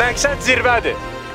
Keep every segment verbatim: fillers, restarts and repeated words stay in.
Məqsəd zirvədir.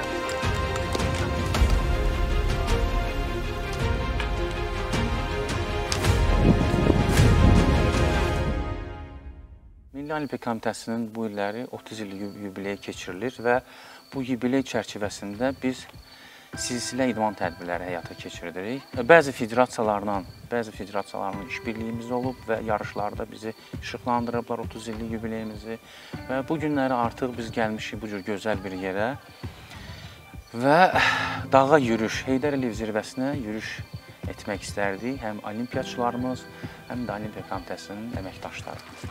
Milli Olimpiya Komitəsinin bu illəri otuz illik yubileyi keçirilir və bu yubiley çərçivəsində biz silsilə idman tədbirləri həyata keçiririk. Bəzi federasiyalarla, bəzi federasiyalarla işbirliyimiz olub və yarışlarda bizi işıqlandırıblar otuz illik yubileyimizi və bu günləri artıq biz gəlmişik bu cür gözəl bir yerə və dağa yürüyüş, Heydər Əliyev zirvəsinə yürüyüş etmək istərdik. Həm olimpiyaçılarımız, həm də Olimpiya Komitəsinin əməkdaşları.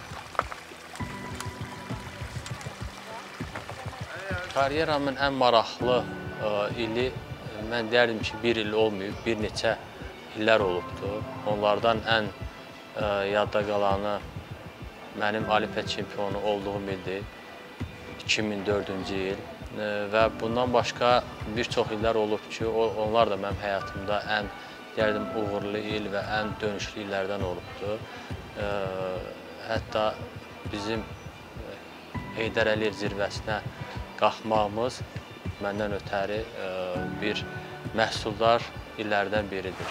Karyeramın ən maraqlı ili, mən deyərdim ki, bir il olmayıb, bir neçə illər olubdur. Onlardan ən yadda qalanı mənim Olimpiya çempionu olduğum ildir, iki min dördüncü il. Və bundan başqa bir çox illər olub ki, onlar da mənim həyatımda ən, deyərdim, uğurlu il və ən dönüşlü illərdən olubdur. Hətta bizim Heydər Əliyev zirvəsinə qalxmağımız məndən ötəri bir məhsuldar illərdən biridir.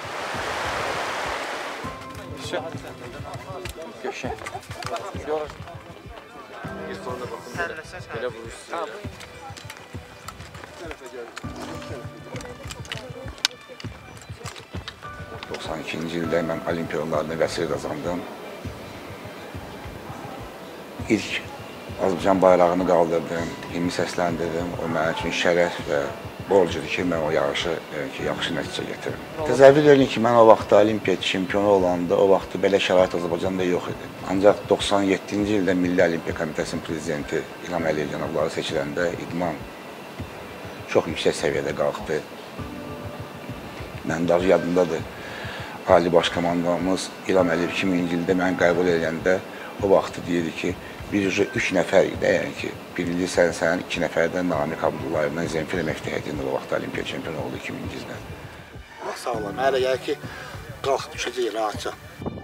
doxsan ikinci ildə mən Olimpiya oyunlarında vəsilə qazandım. İlk Azərbaycan bayrağını qaldırdım, himni səsləndirdim. O mənim üçün şərəf və borcudur ki, mən o yarışı ki, yaxşı nəticə getirim. Təsəvvür edin ki, mən o vaxtda Olimpiya çempionu olanda, o vaxtda belə şərait Azərbaycanda yox idi. Ancaq doxsan yeddinci ildə Milli Olimpiya Komitəsinin prezidenti İlham Əliyev cənabları seçiləndə idman çox yüksək səviyyədə qalxdı. Mənim də yadımdadır, Ali Baş Komandanımız İlham Əliyev iki minci ildə məni qəbul edəndə o vaxtı deyirdi ki, biz üç nəfər idi, yəni ki, birinci sən, iki nəfərdən Namiq Abdullayevdən Zemfir Məftəhiyyətin o vaxt Olimpiya çempionu oldu iki minci ildə. Sağ olun, hələ gəlir ki, qalxıb düşəcək rahatca.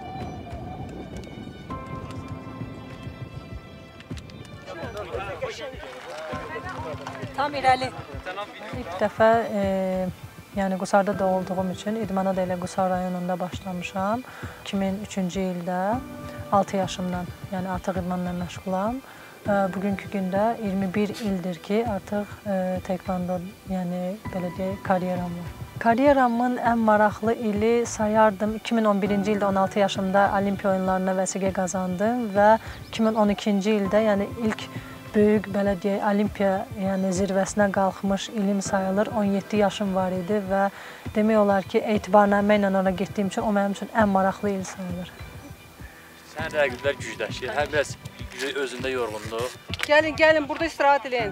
Tam irəli. İlk dəfə, yəni Qusarda doğulduğum üçün idmana da elə Qusar rayonunda başlamışam. iki min üçüncü ildə. altı yaşımdan, yəni artıq idmanla məşğulam. Bugünkü gündə iyirmi bir ildir ki, artıq tekvando, yəni belə deyək, karyeram var. Karyeramın ən maraqlı ili sayardım. iki min on birinci ildə on altı yaşımda Olimpiya oyunlarına vəsiqə qazandım və iki min on ikinci ildə, yəni ilk böyük belə deyək, Olimpiya yəni zirvəsinə qalxmış ilim sayılır. on yeddi yaşım var idi və demək olar ki, etibarnamə ilə ora getdiyim üçün o mənim üçün ən maraqlı il sayılır. Sən rəqiblər gücləşir, hər biraz özündə yorğunluq. Gəlin, gəlin, burada istirahət edin.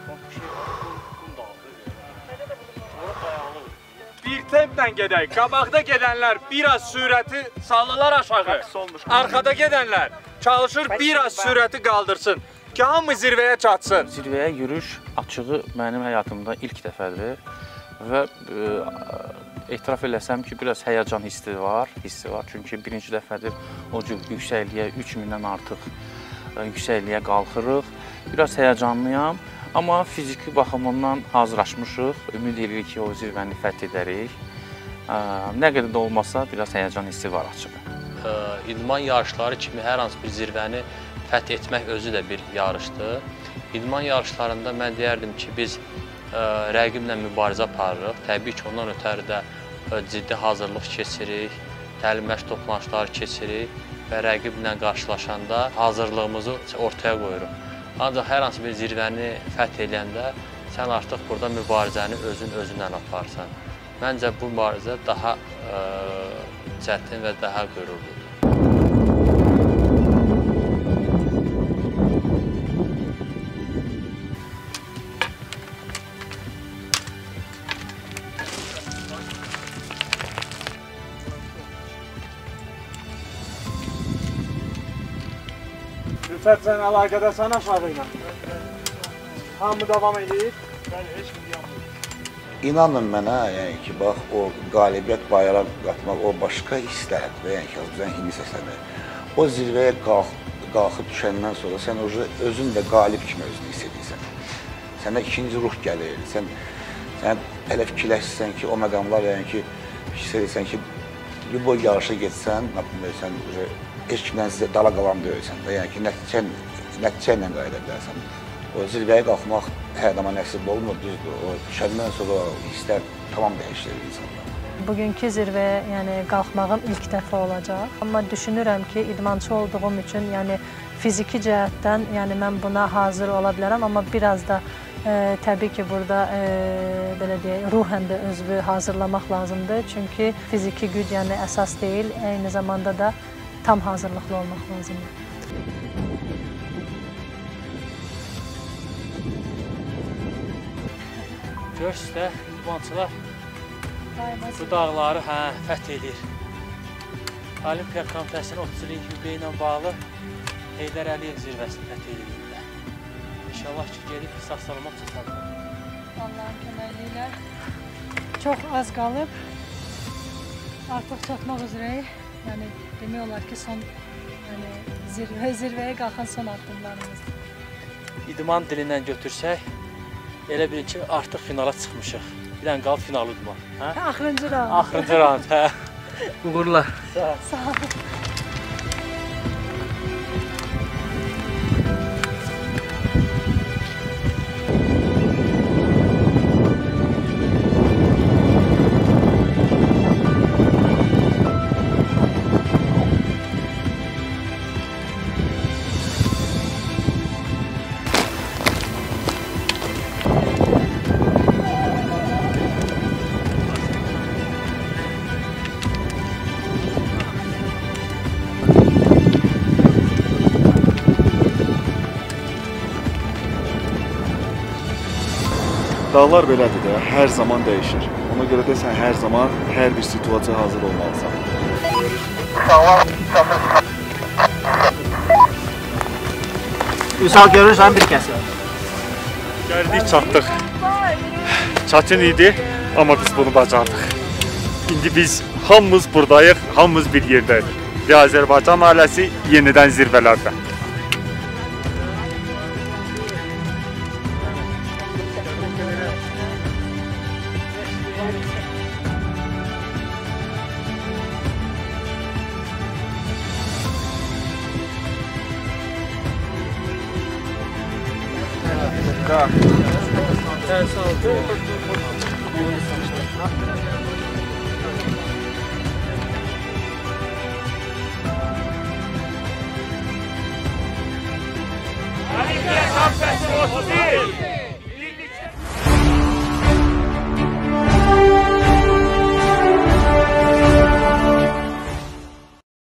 Bir templə gedək, qabaqda gedənlər biraz sürəti salırlar aşağı, arxada gedənlər çalışır biraz sürəti qaldırsın ki, hamı zirvəyə çatsın. Zirvəyə yürüyüş açığı mənim həyatımda ilk dəfədir və etiraf eləsəm ki, biraz həyəcan hissi var, hissi var. Çünki birinci dəfədir o cür yüksəkliyə, üç mindən artıq yüksəkliyə qalxırıq. Biraz həyəcanlıyam, amma fiziki baxımından hazırlaşmışıq. Ümid edirik ki, o zirvəni fəth edərik. Nə qədər də olmasa, biraz həyəcan hissi var açığı. İdman yarışları kimi hər hansı bir zirvəni fəth etmək özü də bir yarışdır. İdman yarışlarında mən deyərdim ki, biz rəqiblə mübarizə aparırıq. Təbii ki, ondan ötəri də ciddi hazırlıq keçirik, təlim məşq toplanışları keçirik və rəqiblə qarşılaşanda hazırlığımızı ortaya qoyuruq. Ancaq hər hansı bir zirvəni fəth edəndə sən artıq burada mübarizəni özün özündən aparsan. Məncə bu mübarizə daha çətin və daha qürurludur. Rüfət, sən əlaqədəsən aşağı ilə. Hamı davam edir. Bəli, heç kim yanmır. İnanın mənə, yəni ki, bax, o qalibiyyət bayraq qatmaq, o başqa hisslərdir, yəni ki, Azərbaycan himni səslənir. O zirvəyə qalxıb düşəndən sonra sən özün də qalib kimi özünü hiss edirsən. Səndə ikinci ruh gəlir. Sən sən elə fikirləşirsən ki, o məqamlar yəni ki, fikirləşirsən ki, bir boy yarışa getsən, sən heç kimdən dala qalan deyilsən və yəni ki, nəticə nəticə ilə qayıda bilərsən. O zirvəyə qalxmaq hər zaman nəsib olmur, düzdür. O düşəndən sonra hisslər tamam dəyişir insanda. Bugünkü zirvəyə yəni qalxmağım ilk dəfə olacaq. Amma düşünürəm ki, idmançı olduğum üçün, yəni fiziki cəhətdən, yəni mən buna hazır ola bilərəm, amma biraz da e, təbii ki, burada e, belə deyək, ruhən də özünü hazırlamaq lazımdır. Çünki fiziki güc yəni əsas deyil, eyni zamanda da tam hazırlıqlı olmaq lazımdır. Görürsünüz də, idmançılar bu dağları hə, fəth edir. Olimpiya Komitəsinin otuz illik yubileyi ilə bağlı Heydər Əliyev zirvəsini fəth edirlər. İnşallah ki, gedib sağ-salamat çatacaq. Allahın köməkliyi ilə çox az qalıb, artıq çatmaq üzrəyik. Yəni demək olar ki, son yəni zirvə, zirvəyə qalxan son addımlarımızdır. İdman dilindən götürsək, elə bilin ki, artıq finala çıxmışıq. Bir dənə qalıb finalı udmaq. Hə? Axırıncı round. Axırıncı round, hə. Uğurlar. Sağ ol. Sağ ol. Dağlar belədir də, hər zaman dəyişir. Ona görə də sən hər zaman hər bir situasiyaya hazır olmalısan. Üsal görürsən bir kəsə. Gəldik, çatdıq. Çətin idi, amma biz bunu bacardıq. İndi biz hamımız buradayıq, hamımız bir yerdəyik. Və Azərbaycan ailəsi yenidən zirvələrdə. Ters aldı. Olimpiya Komitəsi otuz bir.